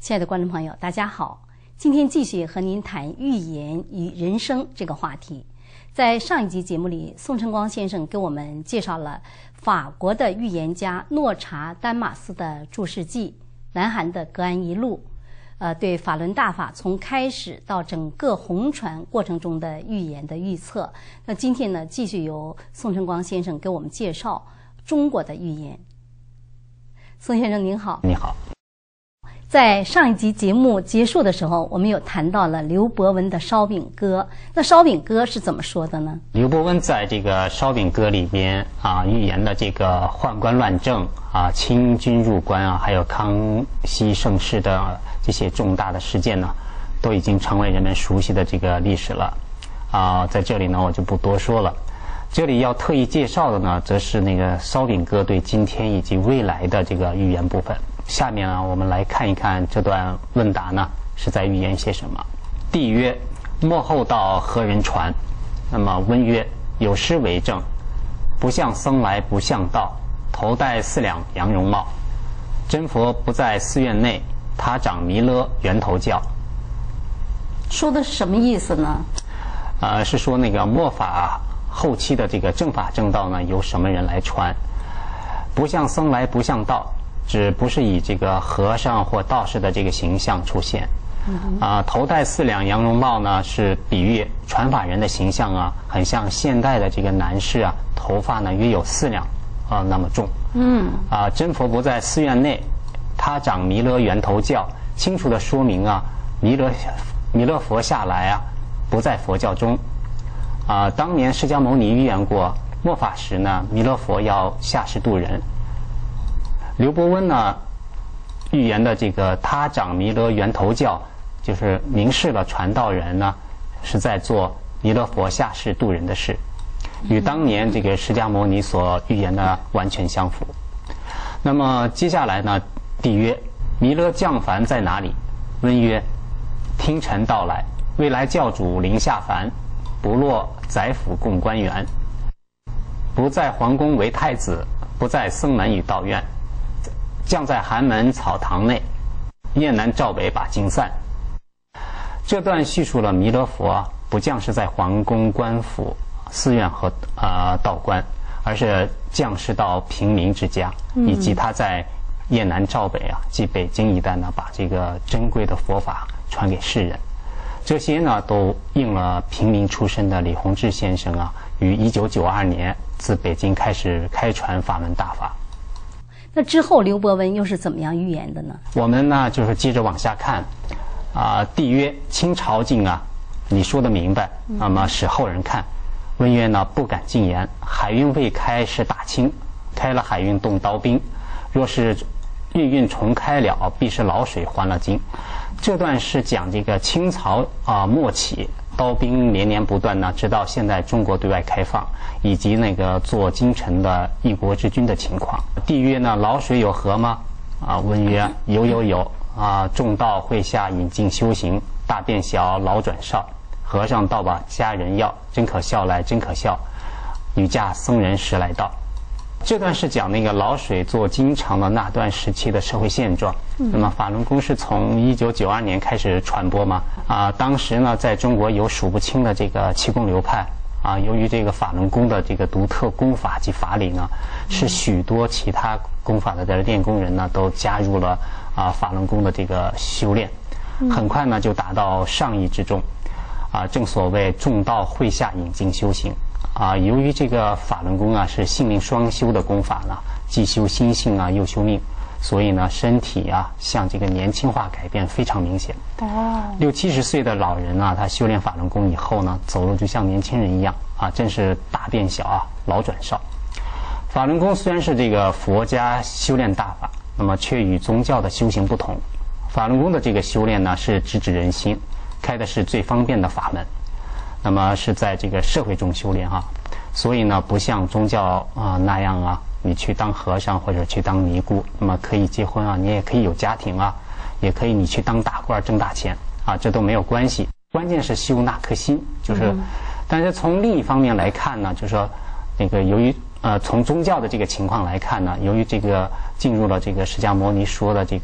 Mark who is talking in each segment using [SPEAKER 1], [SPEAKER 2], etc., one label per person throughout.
[SPEAKER 1] 亲爱的观众朋友，大家好！今天继续和您谈寓言与人生这个话题。在上一集节目里，宋晨光先生给我们介绍了法国的预言家诺查丹马斯的注释记，南韩的格安一路，对法轮大法从开始到整个红传过程中的预言的预测。那今天呢，继续由宋晨光先生给我们介绍中国的预言。宋先生您好。
[SPEAKER 2] 你好。
[SPEAKER 1] 在上一集节目结束的时候，我们有谈到了刘伯温的《烧饼歌》。那《烧饼歌》是怎么说的呢？
[SPEAKER 2] 刘伯温在这个《烧饼歌》里边预言的这个宦官乱政清军入关还有康熙盛世的这些重大的事件呢，都已经成为人们熟悉的这个历史了。在这里呢，我就不多说了。这里要特意介绍的呢，则是那个《烧饼歌》对今天以及未来的这个预言部分。下面呢，我们来看一看这段问答呢是在预言些什么。帝曰：末后道何人传？那么温曰：有诗为证，不像僧来不像道，头戴4两羊绒帽。真佛不在寺院内，他掌弥勒圆头教。
[SPEAKER 1] 说的是什么意思呢？
[SPEAKER 2] 是说那个末法后期的这个正法正道呢，由什么人来传？不像僧来不像道，指不是以这个和尚或道士的这个形象出现。头戴4两羊绒帽呢，是比喻传法人的形象很像现代的这个男士头发呢约有4两那么重。真佛不在寺院内，他掌弥勒圆头教，清楚地说明弥勒佛下来不在佛教中。当年释迦牟尼预言过，末法时呢，弥勒佛要下世度人。刘伯温呢预言的这个他掌弥勒圆头教，就是明示了传道人呢是在做弥勒佛下世度人的事，与当年这个释迦牟尼所预言的完全相符。那么接下来呢，帝曰：弥勒降凡在哪里？温曰：听臣道来，未来教主临下凡，不落宰府供官员，不在皇宫为太子，不在僧门与道院，降在寒门草堂内，雁南赵北把经散。这段叙述了弥勒佛不降世在皇宫官府寺院和道观，而是降世到平民之家，以及他在雁南赵北即北京一带呢，把这个珍贵的佛法传给世人。这些呢都应了平民出身的李洪志先生于1992年自北京开始开传法轮大法。
[SPEAKER 1] 那之后刘伯温又是怎么样预言的呢？我
[SPEAKER 2] 们呢就是接着往下看。帝曰：清朝境你说得明白，那么使后人看。温曰呢不敢进言，海运未开是大清，开了海运动刀兵，若是运运重开了，必是老水还了金。这段是讲这个清朝末期刀兵连年不断呢，直到现在中国对外开放，以及那个做京城的一国之君的情况。帝曰呢：老水有何吗？温曰：有。众道会下引进修行，大变小，老转少。和尚道把家人要，真可笑来真可笑。女嫁僧人10来道。这段是讲那个老水做京城的那段时期的社会现状。那么法轮功是从1992年开始传播嘛？当时呢，在中国有数不清的这个气功流派由于这个法轮功的这个独特功法及法理呢，使许多其他功法的练功人呢都加入了法轮功的这个修炼，很快呢就达到上亿之众。正所谓众道会下引进修行。由于这个法轮功是性命双修的功法呢，既修心性又修命，所以呢身体像这个年轻化改变非常明显。60、70岁的老人他修炼法轮功以后呢，走路就像年轻人一样真是大变小老转少。法轮功虽然是这个佛家修炼大法，那么却与宗教的修行不同。法轮功的这个修炼呢是直指人心，开的是最方便的法门。那么是在这个社会中修炼所以呢不像宗教那样你去当和尚或者去当尼姑，那么可以结婚你也可以有家庭也可以你去当大官挣大钱这都没有关系。关键是修那颗心，就是但是从另一方面来看呢，就是说那个由于从宗教的这个情况来看呢，由于这个进入了这个释迦牟尼说的这个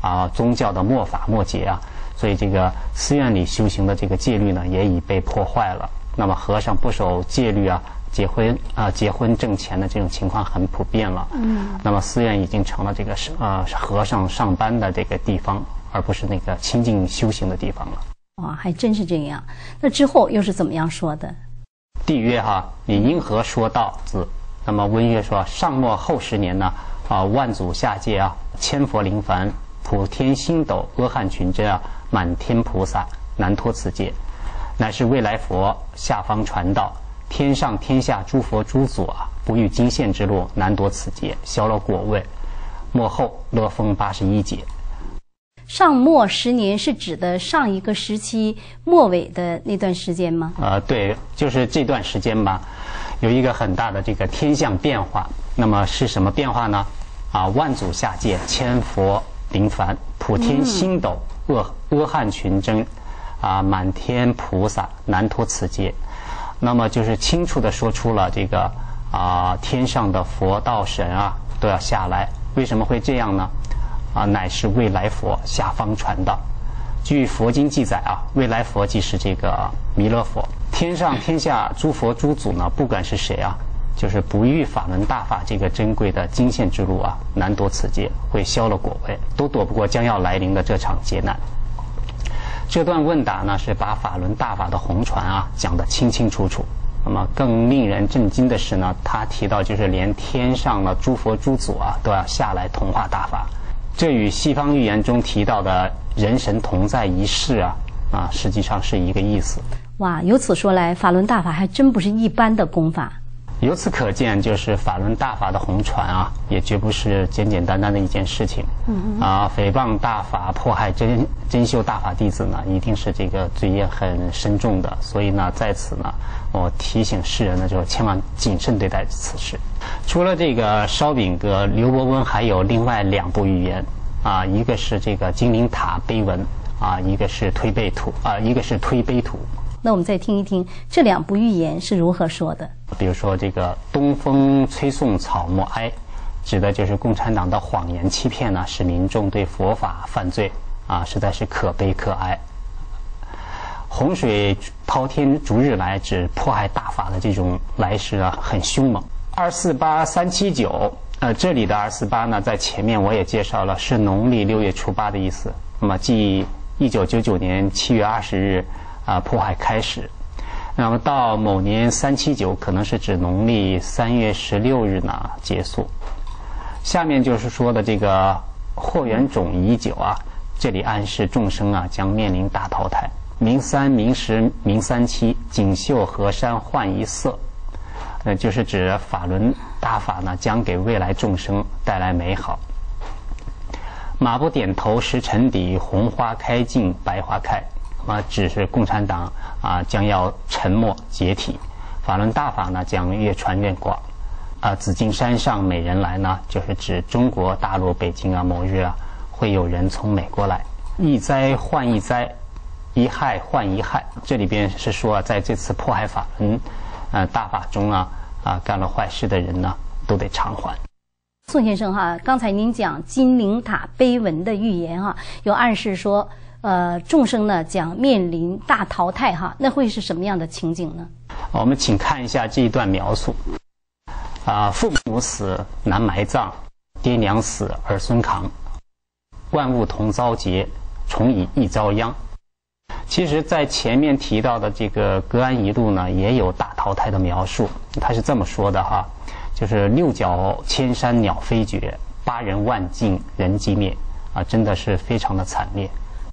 [SPEAKER 2] 宗教的末法末节啊，所以这个寺院里修行的这个戒律呢也已被破坏了。那么和尚不守戒律啊，结婚挣钱的这种情况很普遍了。那么寺院已经成了这个和尚上班的这个地方，而不是那个清净修行的地方了。
[SPEAKER 1] 哇，还真是这样。那之后又是怎么样说的？
[SPEAKER 2] 帝曰你因何说道字？那么温约说，上末后10年呢，万祖下界千佛临凡，普天星斗，阿汉群真满天菩萨，难脱此戒，乃是未来佛下方传道，天上天下诸佛诸祖不遇经现之路，难夺此戒，消了果位，末后乐封81劫。
[SPEAKER 1] 上末10年是指的上一个时期末尾的那段时间吗？
[SPEAKER 2] 对，就是这段时间吧，有一个很大的这个天象变化。那么是什么变化呢？万祖下界，千佛临凡，普天星斗，阿汉群真，满天菩萨，难脱此戒。那么就是清楚地说出了这个天上的佛道神都要下来。为什么会这样呢？乃是未来佛下方传道。据佛经记载未来佛即是这个弥勒佛。天上天下诸佛诸祖呢，不管是谁就是不遇法轮大法这个珍贵的经现之路难夺此戒，会消了果位，都躲不过将要来临的这场劫难。这段问答呢，是把法轮大法的红传讲得清清楚楚。那么更令人震惊的是呢，他提到就是连天上的诸佛诸祖都要下来同化大法。这与西方寓言中提到的人神同在一事实际上是一个意思。
[SPEAKER 1] 哇，由此说来，法轮大法还真不是一般的功法。
[SPEAKER 2] 由此可见，就是法轮大法的红传也绝不是简简单单的一件事情。诽谤大法、迫害真修大法弟子呢，一定是这个罪业很深重的。所以呢，在此呢，我提醒世人呢，就是千万谨慎对待此事。除了这个烧饼歌，刘伯温还有另外2部寓言一个是这个金陵塔碑文一个是推背图一个是推碑图。
[SPEAKER 1] 那我们再听一听这2部寓言是如何说的。
[SPEAKER 2] 比如说这个东风吹送草木哀，指的就是共产党的谎言欺骗呢，使民众对佛法犯罪实在是可悲可哀。洪水滔天逐日来，指迫害大法的这种来势很凶猛。248、379，这里的248呢，在前面我也介绍了，是农历6月初8的意思。那么即1999年7月20日迫害开始。那么到某年379，可能是指农历3月16日呢结束。下面就是说的这个祸源种已久这里暗示众生将面临大淘汰。明3、明10、明37，锦绣河山换一色，就是指法轮大法呢将给未来众生带来美好。马不点头石沉底，红花开尽白花开。只是共产党将要沉没解体，法轮大法呢将越传越广。紫金山上美人来呢，就是指中国大陆北京某日会有人从美国来。一灾换一灾，一害换一害。这里边是说在这次迫害法轮大法中干了坏事的人呢都得偿还。
[SPEAKER 1] 宋先生刚才您讲金陵塔碑文的寓言有暗示说众生呢将面临大淘汰那会是什么样的情景呢？
[SPEAKER 2] 我们请看一下这一段描述。父母死难埋葬，爹娘死儿孙扛，万物同遭劫，虫蚁亦遭殃。其实在前面提到的这个隔岸一路呢，也有大淘汰的描述。他是这么说的就是6角千山鸟飞绝，8人万尽人寂灭真的是非常的惨烈。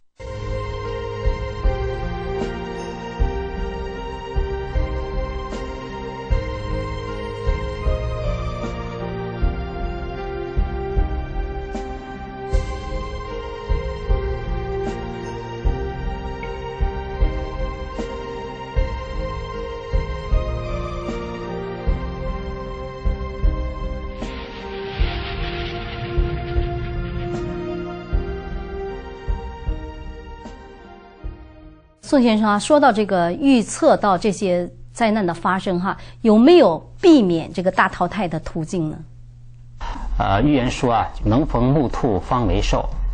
[SPEAKER 1] 宋先生说到这个预测到这些灾难的发生有没有避免这个大淘汰的途径呢？
[SPEAKER 2] 寓言说能逢木兔方为寿，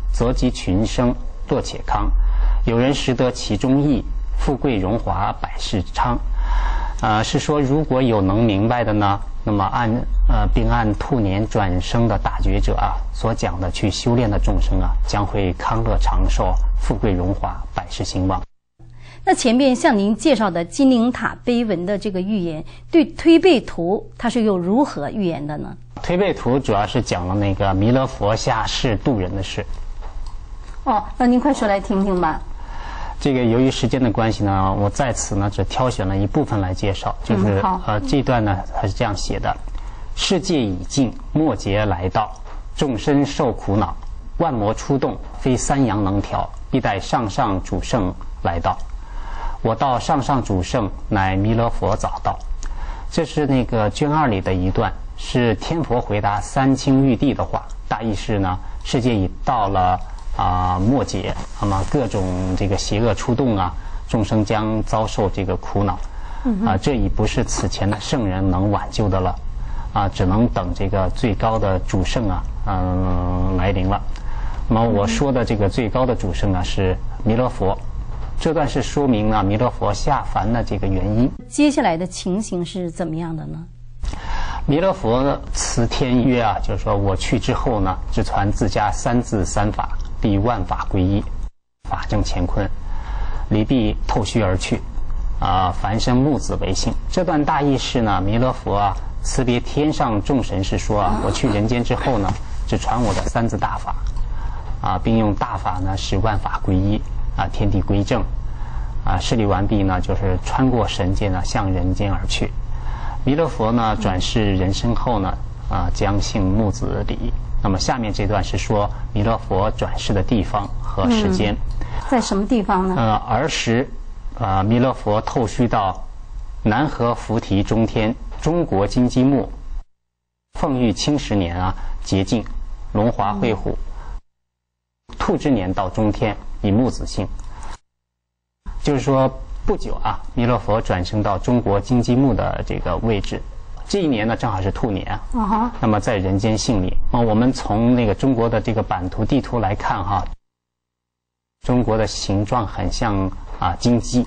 [SPEAKER 2] 泽及群生，乐且康。有人识得其中意，富贵荣华百事昌。是说如果有能明白的呢，那么并按兔年转生的大觉者啊所讲的去修炼的众生啊，将会康乐长寿，富贵荣华，百事兴旺。
[SPEAKER 1] 那前面向您介绍的金陵塔碑文的这个预言，对推背图它是又如何预言的呢？
[SPEAKER 2] 推背图主要是讲了那个弥勒佛下世渡人的事。
[SPEAKER 1] 哦，那您快说来听听吧。
[SPEAKER 2] 这个由于时间的关系呢，我在此呢只挑选了一部分来介绍，就是这段呢它是这样写的：世界已尽，末劫来到，众生受苦恼，万魔出动，非三阳能调，必待上上主圣来到。我到上上主圣，乃弥勒佛早到。这是那个卷2里的一段，是天佛回答三清玉帝的话。大意是呢，世界已到了末劫，那么各种这个邪恶出动啊，众生将遭受这个苦恼。这已不是此前的圣人能挽救的了，只能等这个最高的主圣来临了。那么我说的这个最高的主圣啊是弥勒佛。这段是说明了弥勒佛下凡的这个原因。
[SPEAKER 1] 接下来的情形是怎么样的呢？
[SPEAKER 2] 弥勒佛辞天曰啊，就是说我去之后呢，只传自家三字三法，必万法归一，法正乾坤，离必透虚而去，凡生木子为性。这段大意是呢，弥勒佛辞别天上众神是说我去人间之后呢，只传我的三字大法，并用大法呢使万法归一，天地归正，施礼完毕呢，就是穿过神界呢，向人间而去。弥勒佛呢转世人身后呢，将姓木子李。那么下面这段是说弥勒佛转世的地方和时间。
[SPEAKER 1] 在什么地方呢？
[SPEAKER 2] 儿时，弥勒佛透虚到南河菩提中天，中国金鸡木，凤玉清10年洁净，龙华会虎，兔之年到中天，以木子姓。就是说不久弥勒佛转生到中国金鸡木的这个位置，这一年呢正好是兔年那么在人间姓李。我们从那个中国的这个版图地图来看中国的形状很像金鸡，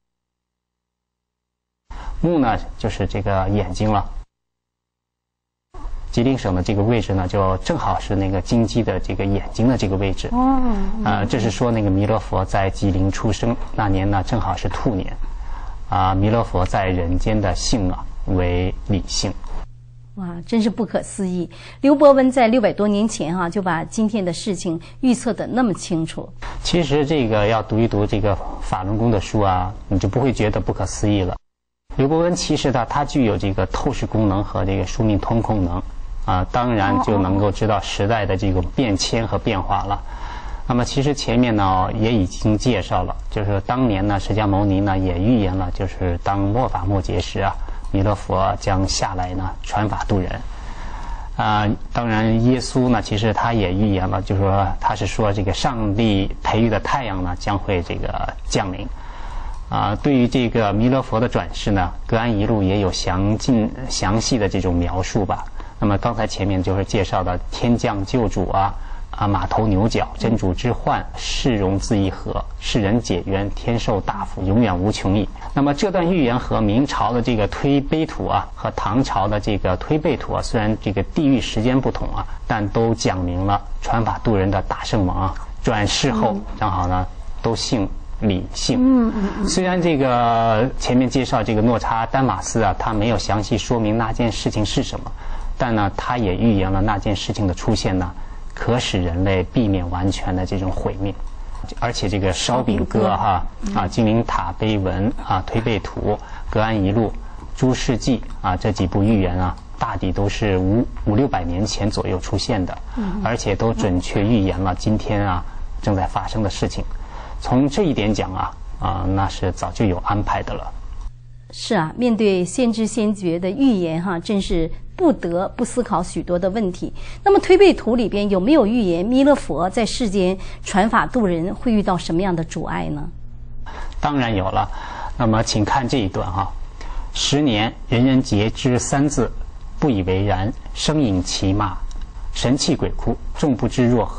[SPEAKER 2] 木呢就是这个眼睛了。吉林省的这个位置呢，就正好是那个金鸡的这个眼睛的这个位置。这是说那个弥勒佛在吉林出生那年呢，正好是兔年。弥勒佛在人间的姓为李姓。
[SPEAKER 1] 哇，真是不可思议！刘伯温在600多年前就把今天的事情预测得那么清楚。
[SPEAKER 2] 其实这个要读一读这个法轮功的书你就不会觉得不可思议了。刘伯温其实他具有这个透视功能和这个疏命通功能。当然就能够知道时代的这种变迁和变化了。那么其实前面呢也已经介绍了，就是当年呢释迦牟尼呢也预言了，就是当末法末劫时弥勒佛将下来呢传法度人。当然耶稣呢其实他也预言了，就是说他是说这个上帝培育的太阳呢将会这个降临。对于这个弥勒佛的转世呢，《隔岸一路》也有详细的这种描述吧。那么刚才前面就是介绍的天降救主马头牛角，真主之患，世容自一和，世人解冤，天受大福，永远无穷矣。那么这段预言和明朝的这个推碑图和唐朝的这个推背图虽然这个地域时间不同但都讲明了传法度人的大圣王转世后正好呢都姓李姓。虽然这个前面介绍这个诺查丹马斯他没有详细说明那件事情是什么，但呢他也预言了那件事情的出现呢可使人类避免完全的这种毁灭。而且这个烧饼歌金陵塔碑文推背图、隔岸一路、诸事记这几部预言大抵都是500-600年前左右出现的，而且都准确预言了今天正在发生的事情。从这一点讲那是早就有安排的了。
[SPEAKER 1] 是面对先知先觉的预言真是不得不思考许多的问题。那么推背图里边有没有预言弥勒佛在世间传法度人会遇到什么样的阻碍呢？
[SPEAKER 2] 当然有了。那么请看这一段10年人人皆知三字，不以为然，声引其骂，神气鬼哭，众不知若何。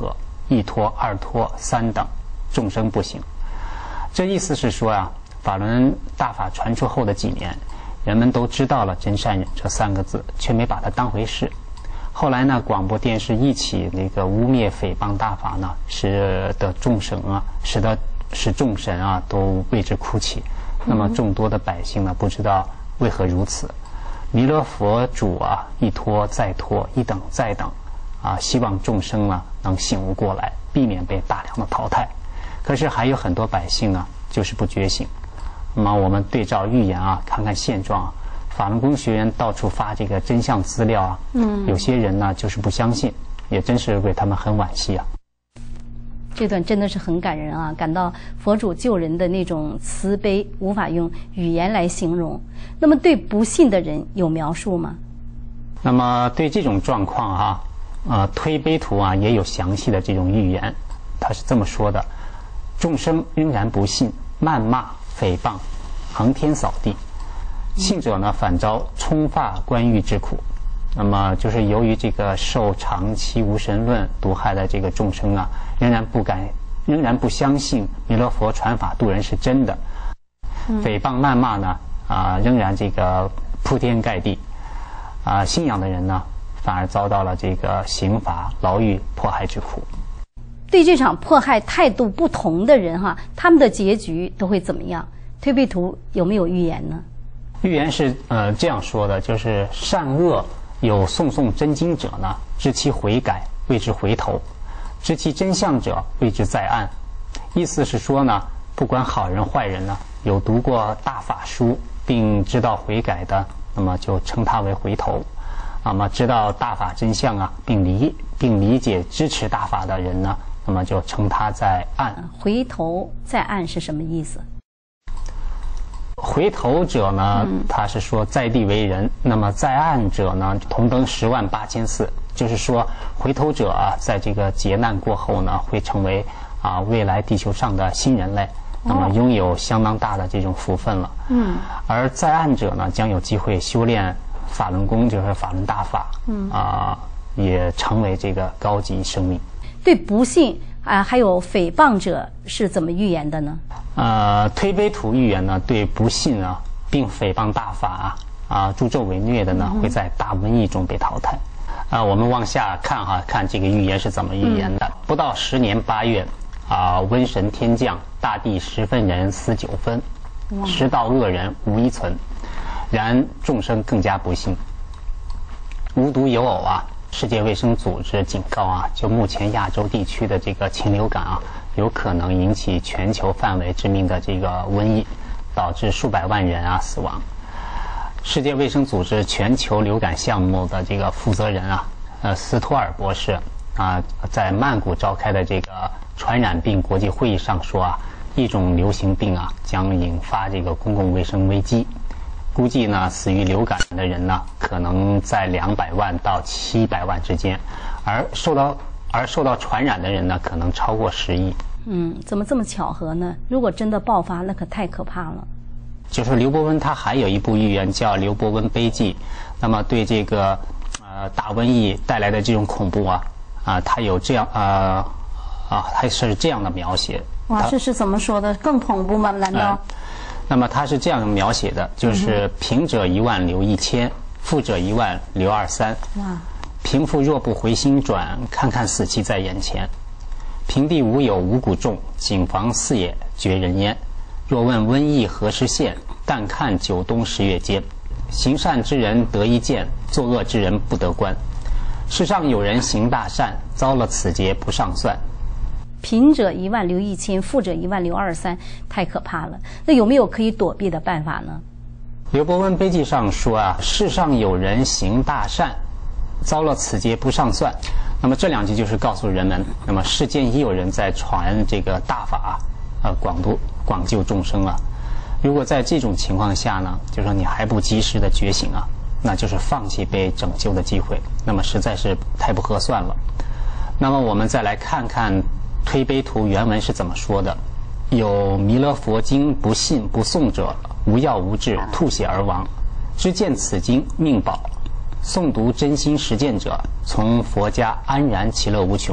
[SPEAKER 2] 一托、二托、三等，众生不行。这意思是说啊，法轮大法传出后的几年，人们都知道了真善忍这3个字，却没把它当回事。后来呢，广播电视一起那个污蔑诽谤大法呢，使众神啊都为之哭泣。那么众多的百姓呢，不知道为何如此。弥勒佛主啊，一拖再拖，一等再等，啊，希望众生呢能醒悟过来，避免被大量的淘汰。可是还有很多百姓呢，就是不觉醒。那么我们对照预言啊，看看现状啊。法轮功学员到处发这个真相资料啊，有些人呢就是不相信，也真是为他们很惋惜啊。
[SPEAKER 1] 这段真的是很感人啊，感到佛祖救人的那种慈悲，无法用语言来形容。那么对不信的人有描述吗？
[SPEAKER 2] 那么对这种状况啊，推背图啊也有详细的这种预言，他是这么说的：众生仍然不信，谩骂诽谤，横天扫地。信者呢，反遭冲发官狱之苦。那么就是由于这个受长期无神论毒害的这个众生啊，仍然不相信弥勒佛传法度人是真的，诽谤谩骂呢仍然这个铺天盖地，信仰的人呢反而遭到了这个刑罚、牢狱、迫害之苦。
[SPEAKER 1] 对这场迫害态度不同的人他们的结局都会怎么样？推背图有没有预言呢？
[SPEAKER 2] 预言是这样说的，就是善恶有诵真经者呢，知其悔改，谓之回头；知其真相者，谓之在案。意思是说呢，不管好人坏人呢，有读过大法书并知道悔改的，那么就称他为回头；那么知道大法真相啊，并理解支持大法的人呢，那么就称他在案。
[SPEAKER 1] 回头在案是什么意思？
[SPEAKER 2] 回头者呢，他是说在地为人，那么在岸者呢，同登108400，就是说回头者啊，在这个劫难过后呢，会成为未来地球上的新人类，那么拥有相当大的这种福分了。而在岸者呢，将有机会修炼法轮功，就是法轮大法，也成为这个高级生命。
[SPEAKER 1] 对不信还有诽谤者是怎么预言的呢？
[SPEAKER 2] 推背图预言呢，对不信啊并诽谤大法助纣为虐的呢，会在大瘟疫中被淘汰。我们往下看看这个预言是怎么预言的。不到10年8月瘟神天降，大地10分人死9分，10道恶人无一存。然众生更加不幸。无独有偶世界卫生组织警告就目前亚洲地区的这个禽流感有可能引起全球范围致命的这个瘟疫，导致数百万人死亡。世界卫生组织全球流感项目的这个负责人斯托尔博士在曼谷召开的这个传染病国际会议上说一种流行病将引发这个公共卫生危机。估计呢，死于流感的人呢，可能在200万到700万之间，而受到传染的人呢，可能超过10亿。
[SPEAKER 1] 怎么这么巧合呢？如果真的爆发，那可太可怕了。
[SPEAKER 2] 就是刘伯温他还有一部预言叫《刘伯温悲记》，那么对这个大瘟疫带来的这种恐怖他有这样他是这样的描写。
[SPEAKER 1] 哇，这是怎么说的？更恐怖吗？难道？
[SPEAKER 2] 那么他是这样描写的，就是贫者1万留1000，富者1万留23。哇！贫富若不回心转，看看死期在眼前。平地无有五谷种，谨防四野绝人烟。若问瘟疫何时现，但看9冬10月间。行善之人得一见，作恶之人不得观。世上有人行大善，遭了此劫不上算。
[SPEAKER 1] 贫者1万留1000，富者1万留23，太可怕了。那有没有可以躲避的办法呢？
[SPEAKER 2] 刘伯温悲记上说世上有人行大善，遭了此劫不上算。那么这2句就是告诉人们，那么世间已有人在传这个大法广救众生如果在这种情况下呢，就说你还不及时的觉醒那就是放弃被拯救的机会，那么实在是太不合算了。那么我们再来看看推背图原文是怎么说的：有弥勒佛经不信不诵者，无药无治，吐血而亡。知见此经命保，诵读真心实践者，从佛家安然其乐无穷。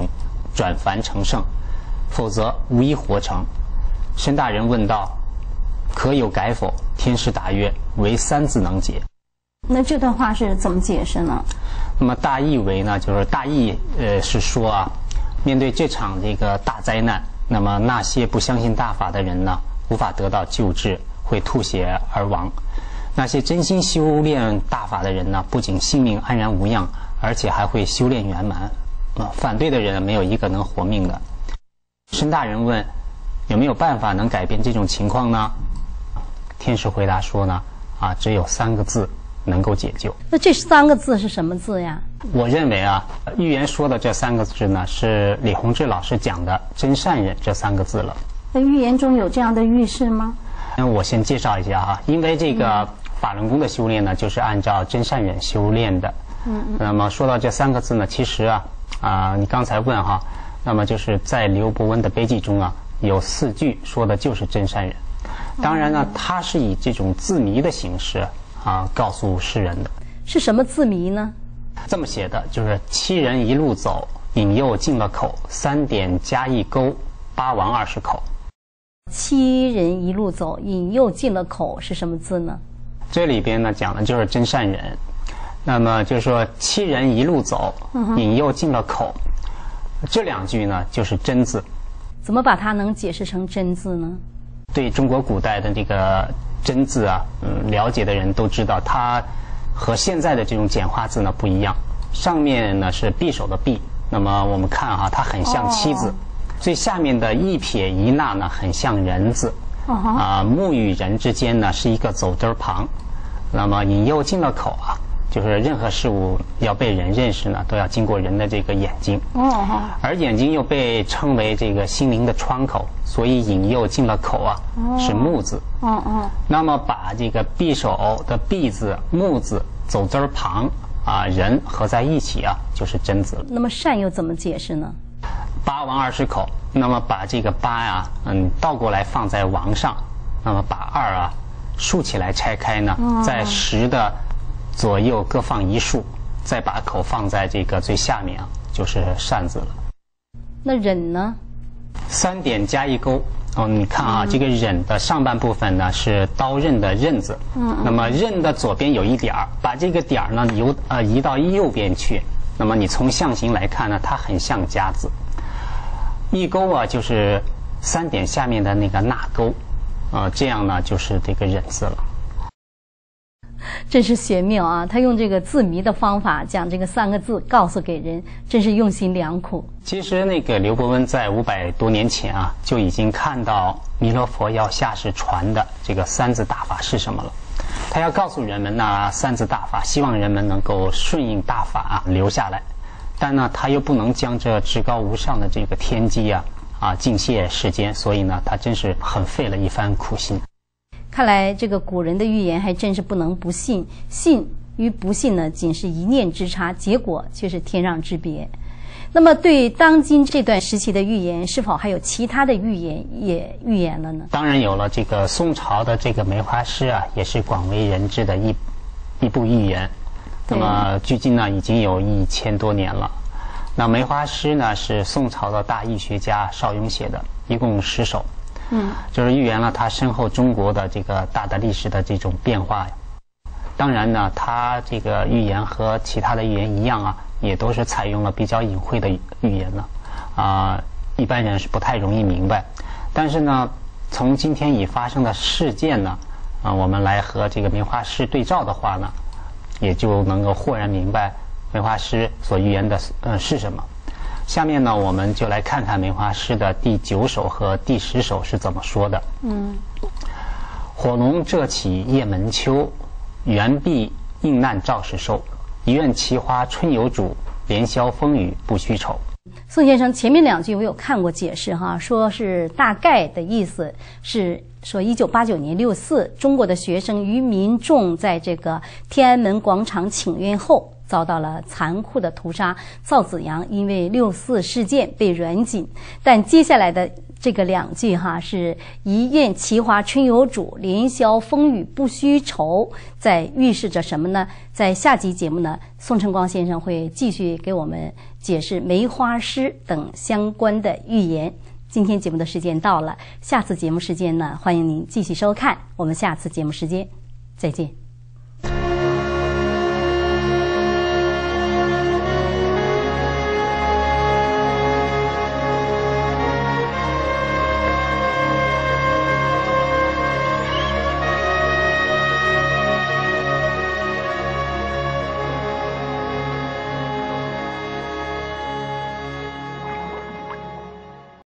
[SPEAKER 2] 转凡成圣，否则无一活成。申大人问道：可有改否？天师答曰：唯三字能解。
[SPEAKER 1] 那这段话是怎么解释呢？
[SPEAKER 2] 那么大意为呢，就是大意是说啊，面对这场这个大灾难，那么那些不相信大法的人呢，无法得到救治，会吐血而亡；那些真心修炼大法的人呢，不仅性命安然无恙，而且还会修炼圆满。反对的人没有一个能活命的。申大人问：有没有办法能改变这种情况呢？天师回答说呢，只有3个字能够解救。
[SPEAKER 1] 那这3个字是什么字呀？
[SPEAKER 2] 我认为预言说的这3个字呢，是李洪志老师讲的真善忍这3个字了。
[SPEAKER 1] 那预言中有这样的预示吗？
[SPEAKER 2] 那我先介绍一下因为这个法轮功的修炼呢，就是按照真善忍修炼的。那么说到这3个字呢，其实你刚才问那么就是在刘伯温的碑记中有4句说的就是真善忍。当然呢，它是以这种字谜的形式告诉世人的。
[SPEAKER 1] 是什么字谜呢？
[SPEAKER 2] 这么写的，就是7人一路走，引诱进了口，3点加1勾，8王20口。
[SPEAKER 1] 7人一路走，引诱进了口是什么字呢？
[SPEAKER 2] 这里边呢讲的就是真善忍。那么就是说7人一路走，引诱进了口，这2句呢就是真字。
[SPEAKER 1] 怎么把它能解释成真字呢？
[SPEAKER 2] 对中国古代的这个真字了解的人都知道，它和现在的这种简化字呢不一样。上面呢是匕首的匕，那么我们看它很像七字。最下面的一撇一捺呢很像人字。木与人之间呢是一个走针旁。那么引诱进了口就是任何事物要被人认识呢，都要经过人的这个眼睛。而眼睛又被称为这个心灵的窗口，所以引诱进了口是木字。那么把这个匕首的匕字、木字、走针旁人合在一起就是真字了。
[SPEAKER 1] 那么善又怎么解释呢
[SPEAKER 2] ？8王20口，那么把这个8倒过来放在王上，那么把2竖起来拆开呢，在10的左右各放1竖，再把口放在这个最下面就是善字了。
[SPEAKER 1] 那忍呢
[SPEAKER 2] ？3点加1勾。你看这个忍的上半部分呢是刀刃的刃字。那么刃的左边有一点，把这个点呢移到右边去。那么你从象形来看呢，它很像加字。1勾就是3点下面的那个捺钩。这样呢就是这个忍字了。
[SPEAKER 1] 真是玄妙他用这个字谜的方法将这个3个字告诉给人，真是用心良苦。
[SPEAKER 2] 其实那个刘伯温在500多年前就已经看到弥勒佛要下世传的这个3字大法是什么了。他要告诉人们3字大法，希望人们能够顺应大法留下来。但呢他又不能将这至高无上的这个天机尽谢世间，所以呢他真是很费了一番苦心。
[SPEAKER 1] 看来这个古人的预言还真是不能不信，信与不信呢仅是一念之差，结果却是天壤之别。那么对当今这段时期的预言，是否还有其他的预言也预言了呢？
[SPEAKER 2] 当然有了。这个宋朝的这个梅花诗也是广为人知的一部预言。那么距今呢已经有1000多年了。那梅花诗呢是宋朝的大易学家邵雍写的，一共10首。就是预言了他身后中国的这个大的历史的这种变化。当然呢，他这个预言和其他的预言一样也都是采用了比较隐晦的预言呢。一般人是不太容易明白。但是呢，从今天已发生的事件呢，我们来和这个梅花诗对照的话呢，也就能够豁然明白梅花诗所预言的是什么。下面呢，我们就来看看梅花诗的第9首和第10首是怎么说的。火龙浙起夜门秋，猿壁应难赵氏寿。一院奇花春有主，连宵风雨不须愁。
[SPEAKER 1] 宋先生，前面2句我有看过解释说是大概的意思是说1989年6四，中国的学生与民众在这个天安门广场请愿后遭到了残酷的屠杀。赵子阳因为6四事件被软禁，但接下来的这个两句哈是一愿其华春有主，连宵风雨不须愁，在预示着什么呢？在下集节目呢，宋晨光先生会继续给我们解释梅花诗等相关的寓言。今天节目的时间到了，下次节目时间呢，欢迎您继续收看。我们下次节目时间再见。